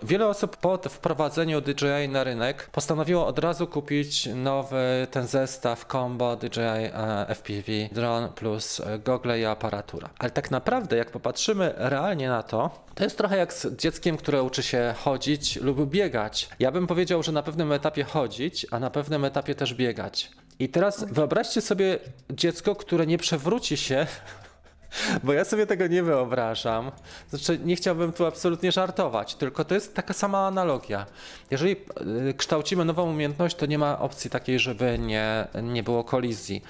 wiele osób po wprowadzeniu DJI na rynek postanowiło od razu kupić nowy ten zestaw combo DJI FPV Drone plus gogle i aparatura. Ale tak naprawdę jak popatrzymy realnie na to, to jest trochę jak z dzieckiem, które uczy się chodzić lub biegać. Ja bym powiedział, że na pewnym etapie chodzić, a na pewnym etapie też biegać. I teraz wyobraźcie sobie dziecko, które nie przewróci się, bo ja sobie tego nie wyobrażam. Znaczy, nie chciałbym tu absolutnie żartować, tylko to jest taka sama analogia. Jeżeli kształcimy nową umiejętność, to nie ma opcji takiej, żeby nie było kolizji.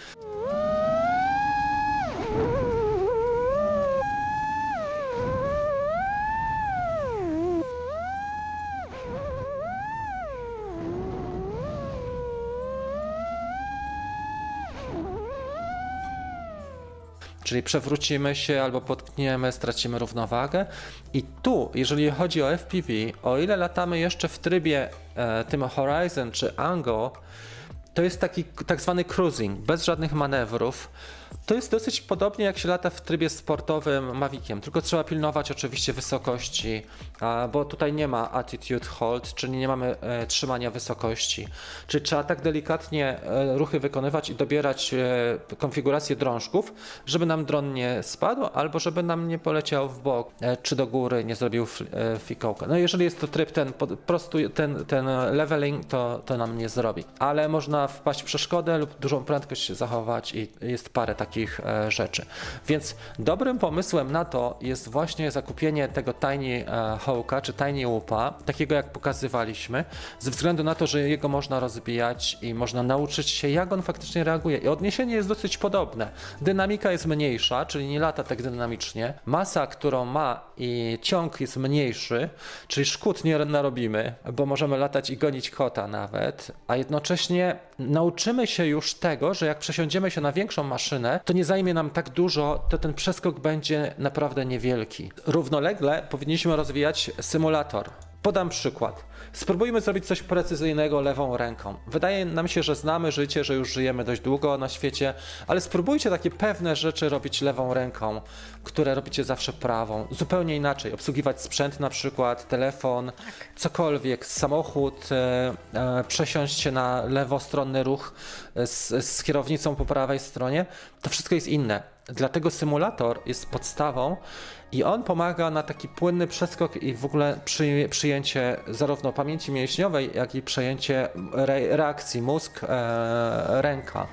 Czyli przewrócimy się albo potkniemy, stracimy równowagę. I tu, jeżeli chodzi o FPV, o ile latamy jeszcze w trybie tym Horizon czy Angle, to jest taki tak zwany cruising, bez żadnych manewrów. To jest dosyć podobnie jak się lata w trybie sportowym Maviciem, tylko trzeba pilnować oczywiście wysokości, bo tutaj nie ma attitude hold, czyli nie mamy trzymania wysokości. Czyli trzeba tak delikatnie ruchy wykonywać i dobierać konfigurację drążków, żeby nam dron nie spadł, albo żeby nam nie poleciał w bok, czy do góry nie zrobił fikołka. No jeżeli jest to tryb po prostu ten leveling, to nam nie zrobi. Ale można wpaść w przeszkodę lub dużą prędkość zachować i jest parę takich rzeczy. Więc dobrym pomysłem na to jest właśnie zakupienie tego Tiny Hawka czy Tiny Whoopa, takiego jak pokazywaliśmy, ze względu na to, że jego można rozbijać i można nauczyć się, jak on faktycznie reaguje. I odniesienie jest dosyć podobne. Dynamika jest mniejsza, czyli nie lata tak dynamicznie. Masa, którą ma i ciąg jest mniejszy, czyli szkód nie narobimy, bo możemy latać i gonić kota nawet, a jednocześnie nauczymy się już tego, że jak przesiądziemy się na większą maszynę, to nie zajmie nam tak dużo, to ten przeskok będzie naprawdę niewielki. Równolegle powinniśmy rozwijać symulator. Podam przykład. Spróbujmy zrobić coś precyzyjnego lewą ręką. Wydaje nam się, że znamy życie, że już żyjemy dość długo na świecie, ale spróbujcie takie pewne rzeczy robić lewą ręką, które robicie zawsze prawą. Zupełnie inaczej. Obsługiwać sprzęt na przykład, telefon, cokolwiek, samochód, przesiąść się na lewostronny ruch z kierownicą po prawej stronie. To wszystko jest inne. Dlatego symulator jest podstawą i on pomaga na taki płynny przeskok i w ogóle przyjęcie zarówno pamięci mięśniowej, jak i przejęcie reakcji mózg, ręka.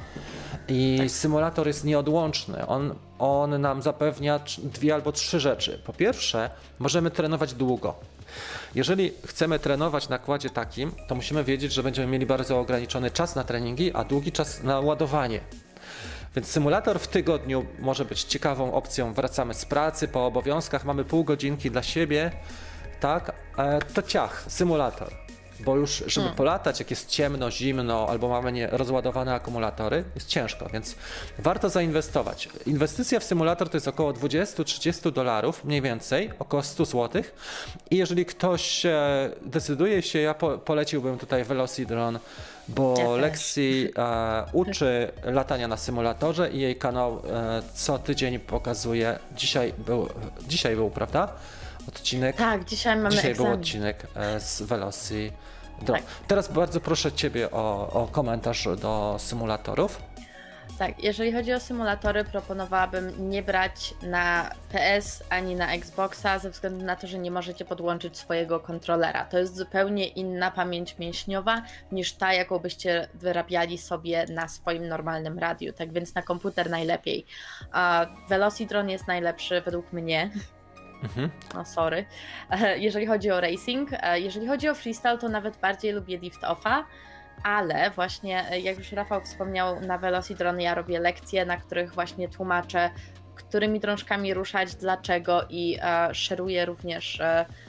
I symulator jest nieodłączny. On nam zapewnia 2 albo 3 rzeczy. Po pierwsze, możemy trenować długo. Jeżeli chcemy trenować na kładzie takim, to musimy wiedzieć, że będziemy mieli bardzo ograniczony czas na treningi, a długi czas na ładowanie. Więc symulator w tygodniu może być ciekawą opcją. Wracamy z pracy, po obowiązkach, mamy pół godzinki dla siebie, tak? To symulator. Bo już, żeby polatać, jak jest ciemno, zimno, albo mamy rozładowane akumulatory, jest ciężko, więc warto zainwestować. Inwestycja w symulator to jest około $20–30, mniej więcej, około 100 zł. I jeżeli ktoś decyduje się, ja poleciłbym tutaj Velocidrone, bo Lexi uczy latania na symulatorze i jej kanał co tydzień pokazuje. Dzisiaj był, prawda? Odcinek. Tak, dzisiaj był odcinek z Veloci. Tak. Teraz bardzo proszę Ciebie o komentarz do symulatorów. Tak, jeżeli chodzi o symulatory, proponowałabym nie brać na PS ani na Xboxa ze względu na to, że nie możecie podłączyć swojego kontrolera. To jest zupełnie inna pamięć mięśniowa niż ta, jaką byście wyrabiali sobie na swoim normalnym radiu. Tak więc na komputer najlepiej. Velocidrone jest najlepszy według mnie. No sorry. Jeżeli chodzi o racing, jeżeli chodzi o freestyle, to nawet bardziej lubię lift-offa, ale właśnie jak już Rafał wspomniał, na Velocidrone ja robię lekcje, na których właśnie tłumaczę, którymi drążkami ruszać, dlaczego i szeruję również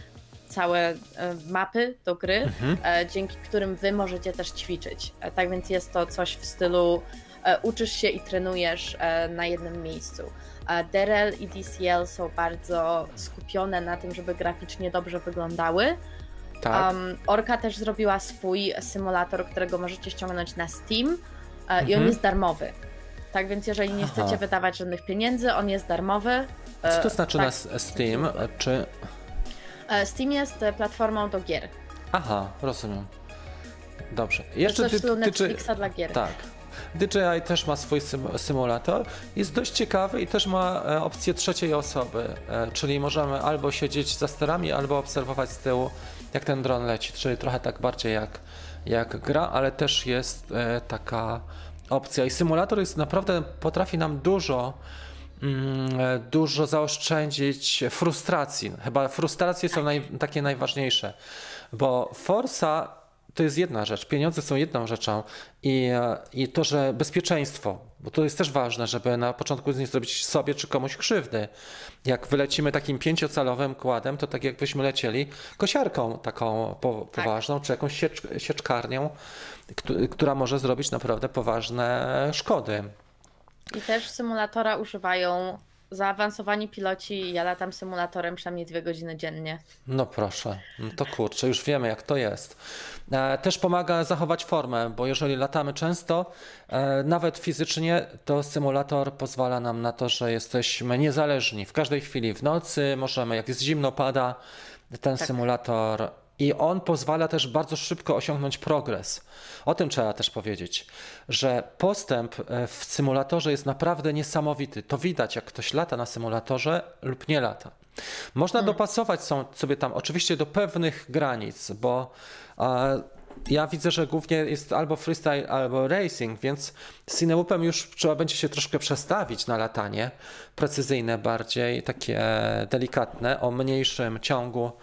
całe mapy do gry, dzięki którym wy możecie też ćwiczyć. Tak więc jest to coś w stylu uczysz się i trenujesz na jednym miejscu. DRL i DCL są bardzo skupione na tym, żeby graficznie dobrze wyglądały. Tak. Orca też zrobiła swój symulator, którego możecie ściągnąć na Steam i on jest darmowy. Tak więc jeżeli nie chcecie wydawać żadnych pieniędzy, on jest darmowy. Co to znaczy na Steam? Czy... Steam jest platformą do gier. Aha, rozumiem. Dobrze. Jeszcze to Netflixa dla gier. Tak. DJI też ma swój symulator. Jest dość ciekawy i też ma opcję trzeciej osoby, czyli możemy albo siedzieć za sterami, albo obserwować z tyłu, jak ten dron leci, czyli trochę tak bardziej jak gra, ale też jest taka opcja. I symulator jest naprawdę, potrafi nam dużo zaoszczędzić frustracji. Chyba frustracje są takie najważniejsze, bo Forza to jest jedna rzecz, pieniądze są jedną rzeczą i to, że bezpieczeństwo, bo to jest też ważne, żeby na początku nie zrobić sobie czy komuś krzywdy. Jak wylecimy takim 5-calowym kładem, to tak jakbyśmy lecieli kosiarką taką poważną, czy jakąś sieczkarnią, która może zrobić naprawdę poważne szkody. I też symulatora używają zaawansowani piloci. Ja latam symulatorem przynajmniej 2 godziny dziennie. No proszę, to kurczę, już wiemy jak to jest. Też pomaga zachować formę, bo jeżeli latamy często, nawet fizycznie, to symulator pozwala nam na to, że jesteśmy niezależni. W każdej chwili w nocy możemy, jak jest zimno, pada, ten symulator. I on pozwala też bardzo szybko osiągnąć progres. O tym trzeba też powiedzieć, że postęp w symulatorze jest naprawdę niesamowity. To widać, jak ktoś lata na symulatorze lub nie lata. Można dopasować sobie tam oczywiście do pewnych granic, bo ja widzę, że głównie jest albo freestyle, albo racing, więc z Cinewoopem już trzeba będzie się troszkę przestawić na latanie precyzyjne bardziej, takie delikatne, o mniejszym ciągu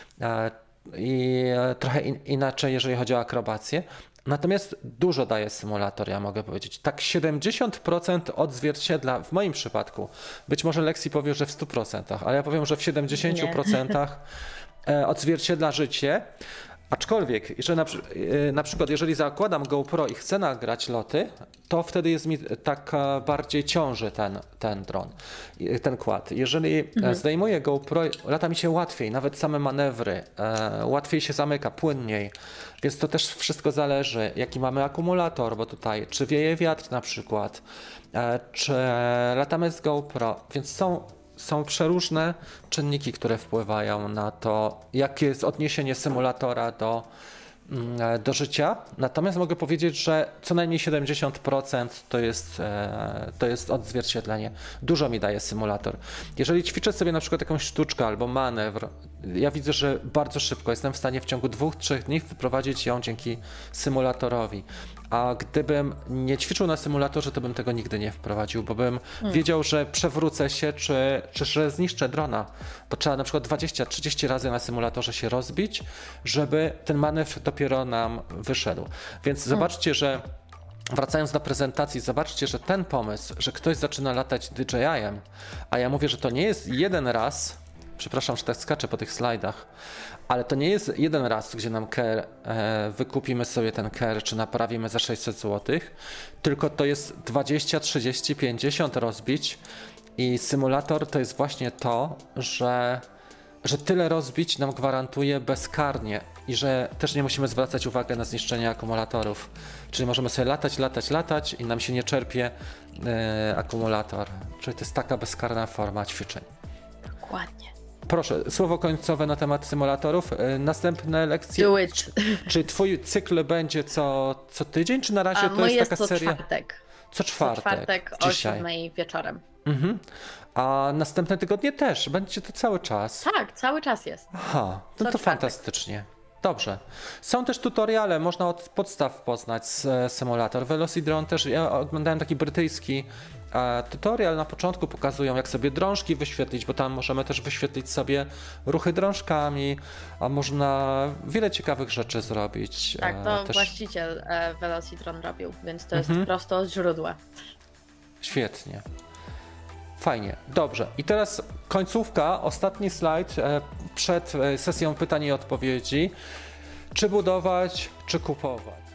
i trochę inaczej, jeżeli chodzi o akrobację. Natomiast dużo daje symulator, ja mogę powiedzieć. Tak 70% odzwierciedla, w moim przypadku, być może Lexi powie, że w 100%, ale ja powiem, że w 70% odzwierciedla życie. Aczkolwiek, że na przykład jeżeli zakładam GoPro i chcę nagrać loty, to wtedy jest mi tak bardziej ciąży ten dron, ten quad. Jeżeli zdejmuję GoPro, lata mi się łatwiej, nawet same manewry, łatwiej się zamyka, płynniej, więc to też wszystko zależy, jaki mamy akumulator, bo tutaj czy wieje wiatr na przykład, czy latamy z GoPro, więc są przeróżne czynniki, które wpływają na to, jakie jest odniesienie symulatora do życia. Natomiast mogę powiedzieć, że co najmniej 70% to jest odzwierciedlenie. Dużo mi daje symulator. Jeżeli ćwiczę sobie na przykład jakąś sztuczkę albo manewr, ja widzę, że bardzo szybko jestem w stanie w ciągu 2-3 dni wyprowadzić ją dzięki symulatorowi. A gdybym nie ćwiczył na symulatorze, to bym tego nigdy nie wprowadził, bo bym wiedział, że przewrócę się, czy że zniszczę drona. Bo trzeba na przykład 20-30 razy na symulatorze się rozbić, żeby ten manewr dopiero nam wyszedł. Więc zobaczcie, że wracając do prezentacji, zobaczcie, że ten pomysł, że ktoś zaczyna latać DJI-em, a ja mówię, że to nie jest jeden raz, przepraszam, że tak skaczę po tych slajdach, ale to nie jest jeden raz, gdzie nam wykupimy sobie ten care, czy naprawimy za 600 zł, tylko to jest 20, 30, 50 rozbić i symulator to jest właśnie to, że tyle rozbić nam gwarantuje bezkarnie i że też nie musimy zwracać uwagi na zniszczenie akumulatorów. Czyli możemy sobie latać i nam się nie czerpie akumulator. Czyli to jest taka bezkarna forma ćwiczeń. Dokładnie. Proszę, słowo końcowe na temat symulatorów. Następne lekcje. Do it. Czy twój cykl będzie co tydzień, czy na razie to jest taka seria? Czwartek. Co czwartek o 7 wieczorem. A następne tygodnie też? Będzie to cały czas? Tak, cały czas jest. Aha, to fantastycznie. Dobrze. Są też tutoriale, można od podstaw poznać symulator. Velocidrone też, ja oglądałem taki brytyjski tutorial, na początku pokazują, jak sobie drążki wyświetlić, bo tam możemy też wyświetlić sobie ruchy drążkami, a można wiele ciekawych rzeczy zrobić. Tak, to też właściciel Velocidrone robił, więc to jest prosto od źródła. Świetnie. Fajnie, dobrze. I teraz końcówka, ostatni slajd przed sesją pytań i odpowiedzi. Czy budować, czy kupować?